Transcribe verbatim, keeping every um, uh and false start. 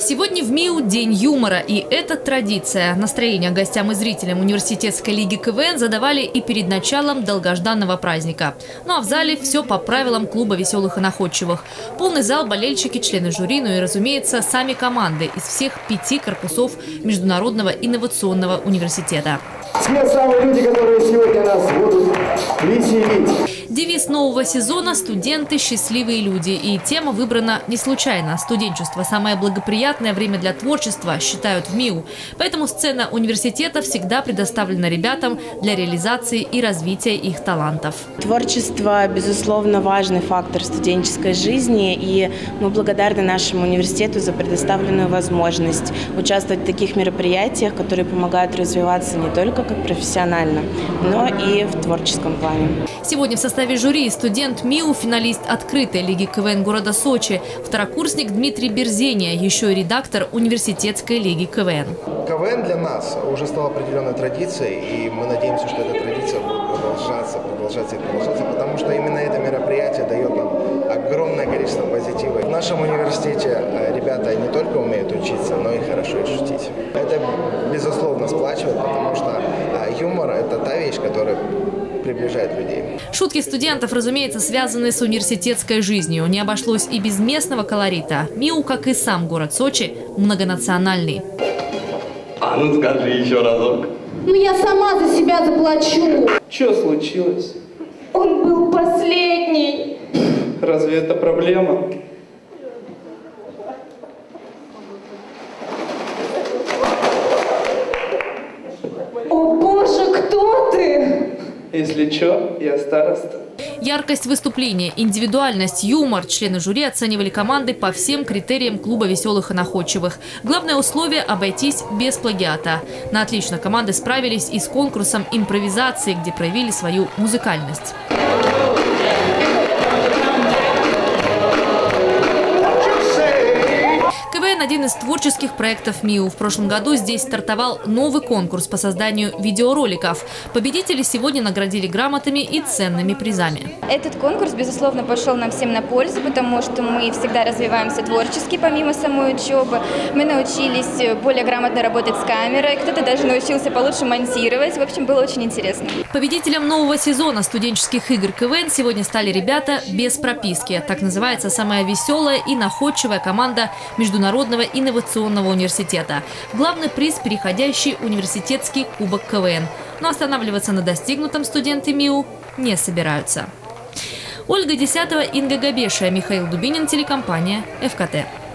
Сегодня в МИУ день юмора, и это традиция. Настроение гостям и зрителям университетской лиги КВН задавали и перед началом долгожданного праздника. Ну а в зале все по правилам клуба веселых и находчивых. Полный зал, болельщики, члены жюри, ну и, разумеется, сами команды из всех пяти корпусов Международного инновационного университета. Те самые люди, которые сегодня нас будут веселить. Девиз нового сезона – «Студенты – счастливые люди». И тема выбрана не случайно. Студенчество – самое благоприятное время для творчества, считают в МИУ. Поэтому сцена университета всегда предоставлена ребятам для реализации и развития их талантов. Творчество – безусловно, важный фактор студенческой жизни. И мы благодарны нашему университету за предоставленную возможность участвовать в таких мероприятиях, которые помогают развиваться не только как профессионально, но и в творческом плане. Сегодня в составе жюри студент МИУ, финалист открытой лиги КВН города Сочи, второкурсник Дмитрий Берзения, еще и редактор университетской лиги КВН. КВН для нас уже стала определенной традицией, и мы надеемся, что эта традиция будет продолжаться, продолжаться и продолжаться, потому что именно это мероприятие дает нам огромное количество позитива. В нашем университете ребята не только умеют учиться, но и хорошо и шутить. Это, безусловно, сплачивает, потому что юмор – это та вещь, которая приближает людей. Шутки студентов, разумеется, связаны с университетской жизнью. Не обошлось и без местного колорита. МИУ, как и сам город Сочи, многонациональный. А ну скажи еще разок. Ну я сама за себя заплачу. Что случилось? Он был последний. Разве это проблема? О боже, кто ты? Если что, я староста. Яркость выступления, индивидуальность, юмор. Члены жюри оценивали команды по всем критериям клуба веселых и находчивых. Главное условие – обойтись без плагиата. На отлично команды справились и с конкурсом импровизации, где проявили свою музыкальность. КВН – один из творческих проектов МИУ. В прошлом году здесь стартовал новый конкурс по созданию видеороликов. Победители сегодня наградили грамотами и ценными призами. Этот конкурс, безусловно, пошел нам всем на пользу, потому что мы всегда развиваемся творчески, помимо самой учебы. Мы научились более грамотно работать с камерой, кто-то даже научился получше монтировать. В общем, было очень интересно. Победителем нового сезона студенческих игр КВН сегодня стали ребята без прописки. Так называется самая веселая и находчивая команда Международного инновационного университета. Главный приз – переходящий университетский кубок КВН. Но останавливаться на достигнутом студенты МИУ не собираются. Ольга Десятова, Инга Габешия, Михаил Дубинин, телекомпания ФКТ.